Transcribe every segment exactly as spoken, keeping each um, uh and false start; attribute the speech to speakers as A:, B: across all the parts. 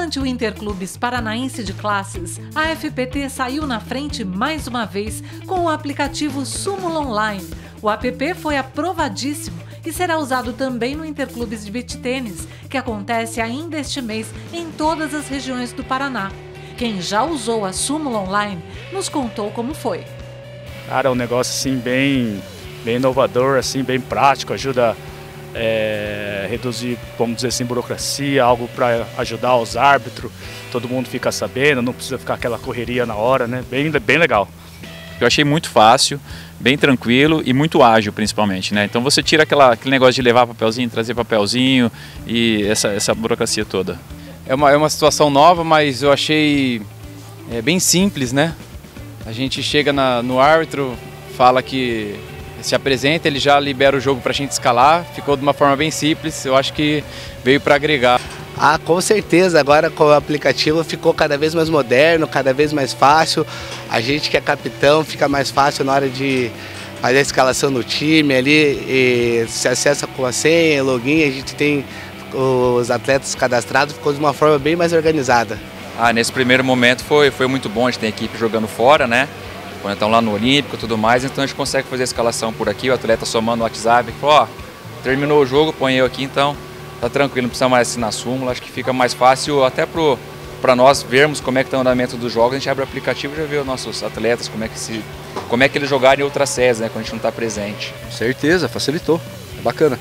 A: Durante o Interclubes Paranaense de Classes, a F P T saiu na frente mais uma vez com o aplicativo Súmula Online. O app foi aprovadíssimo e será usado também no Interclubes de Beach Tênis, que acontece ainda este mês em todas as regiões do Paraná. Quem já usou a Súmula Online nos contou como foi.
B: Cara, é um negócio assim bem, bem inovador, assim, bem prático, ajuda a é, reduzir, vamos dizer assim, burocracia, algo para ajudar os árbitros, todo mundo fica sabendo, não precisa ficar aquela correria na hora, né? Bem, bem legal.
C: Eu achei muito fácil, bem tranquilo e muito ágil principalmente, né? Então você tira aquela, aquele negócio de levar papelzinho, trazer papelzinho e essa, essa burocracia toda.
D: É uma, é uma situação nova, mas eu achei é, bem simples, né? A gente chega na, no árbitro, fala que se apresenta, ele já libera o jogo para a gente escalar, ficou de uma forma bem simples, eu acho que veio para agregar.
E: Ah, com certeza, agora com o aplicativo ficou cada vez mais moderno, cada vez mais fácil. A gente que é capitão fica mais fácil na hora de fazer a escalação do time ali, e se acessa com a senha, login, a gente tem os atletas cadastrados, ficou de uma forma bem mais organizada.
C: Ah, nesse primeiro momento foi, foi muito bom, a gente tem equipe jogando fora, né? Quando estão lá no Olímpico e tudo mais, então a gente consegue fazer a escalação por aqui, o atleta somando no WhatsApp, falou, ó, terminou o jogo, põe eu aqui, então tá tranquilo, não precisa mais assinar súmula, acho que fica mais fácil até para nós vermos como é que está o andamento dos jogos, a gente abre o aplicativo e já vê os nossos atletas, como é que, se, como é que eles jogarem em outras séries, né, quando a gente não está presente.
F: Certeza, facilitou, é bacana.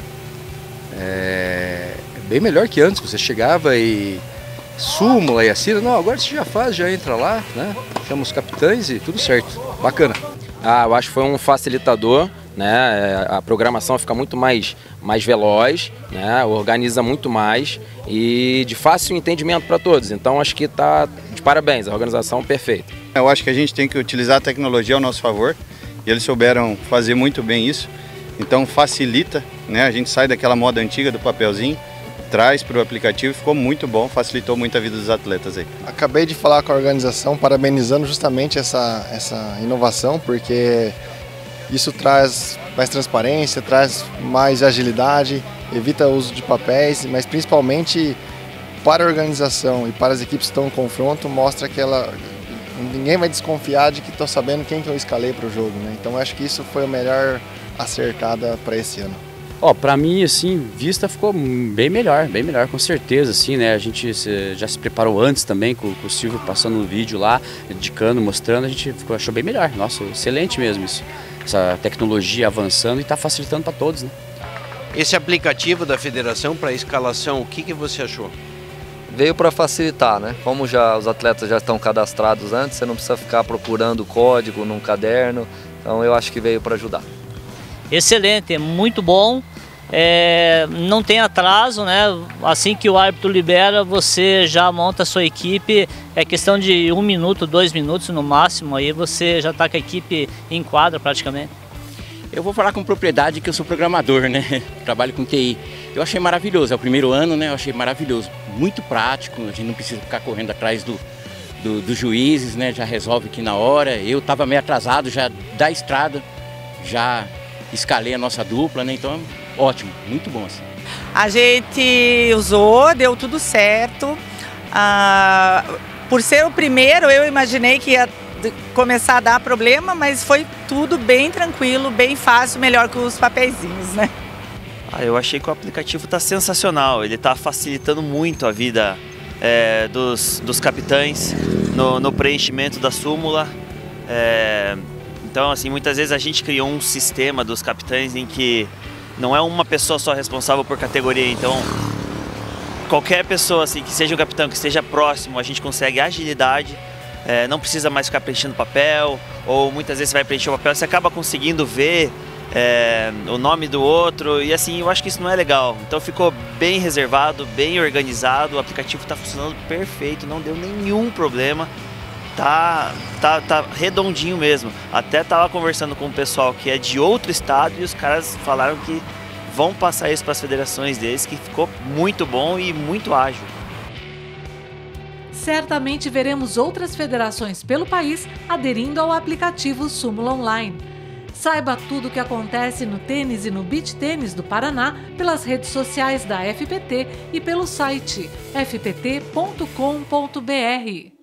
F: É bem melhor que antes, você chegava e súmula e assina, não, agora você já faz, já entra lá, né, chama os capitães e tudo certo, bacana.
G: Ah, eu acho que foi um facilitador, né? A programação fica muito mais, mais veloz, né? Organiza muito mais e de fácil entendimento para todos. Então acho que está de parabéns, a organização perfeita.
H: Eu acho que a gente tem que utilizar a tecnologia ao nosso favor e eles souberam fazer muito bem isso. Então facilita, né? A gente sai daquela moda antiga do papelzinho, traz para o aplicativo, ficou muito bom, facilitou muito a vida dos atletas aí.
I: Acabei de falar com a organização, parabenizando justamente essa, essa inovação, porque isso traz mais transparência, traz mais agilidade, evita o uso de papéis, mas principalmente para a organização e para as equipes que estão em confronto, mostra que ela, ninguém vai desconfiar de que estou sabendo quem que eu escalei para o jogo, né? Então acho que isso foi a melhor acertada para esse ano.
J: Ó, pra mim, assim, vista ficou bem melhor, bem melhor, com certeza, assim, né? A gente se, já se preparou antes também, com, com o Silvio passando um vídeo lá, indicando, mostrando, a gente ficou, achou bem melhor. Nossa, excelente mesmo isso. Essa tecnologia avançando e tá facilitando para todos, né?
K: Esse aplicativo da federação para escalação, o que, que você achou?
L: Veio para facilitar, né? Como já os atletas já estão cadastrados antes, você não precisa ficar procurando código num caderno, então eu acho que veio para ajudar.
M: Excelente, é muito bom, é, não tem atraso, né? Assim que o árbitro libera, você já monta a sua equipe, é questão de um minuto, dois minutos no máximo, aí você já está com a equipe em quadra praticamente.
N: Eu vou falar com propriedade que eu sou programador, né? Trabalho com T I. Eu achei maravilhoso, é o primeiro ano, né? Eu achei maravilhoso, muito prático, a gente não precisa ficar correndo atrás do, do, dos juízes, né? Já resolve aqui na hora. Eu estava meio atrasado já da estrada, já escalei a nossa dupla, né? Então, ótimo, muito bom assim.
O: A gente usou, deu tudo certo. Ah, por ser o primeiro, eu imaginei que ia começar a dar problema, mas foi tudo bem tranquilo, bem fácil, melhor que os papeizinhos, né?
P: Ah, eu achei que o aplicativo está sensacional, ele está facilitando muito a vida é, dos, dos capitães no, no preenchimento da súmula. É, Então, assim, muitas vezes a gente criou um sistema dos capitães em que não é uma pessoa só responsável por categoria. Então, qualquer pessoa assim, que seja um capitão, que esteja próximo, a gente consegue agilidade. É, não precisa mais ficar preenchendo papel, ou muitas vezes você vai preencher o papel, você acaba conseguindo ver é, o nome do outro. E assim, eu acho que isso não é legal. Então ficou bem reservado, bem organizado, o aplicativo está funcionando perfeito, não deu nenhum problema. Tá, tá, tá redondinho mesmo. Até tava conversando com o pessoal que é de outro estado e os caras falaram que vão passar isso para as federações deles, que ficou muito bom e muito ágil.
A: Certamente veremos outras federações pelo país aderindo ao aplicativo Súmula Online. Saiba tudo o que acontece no tênis e no beach tênis do Paraná pelas redes sociais da F P T e pelo site f p t ponto com ponto b r.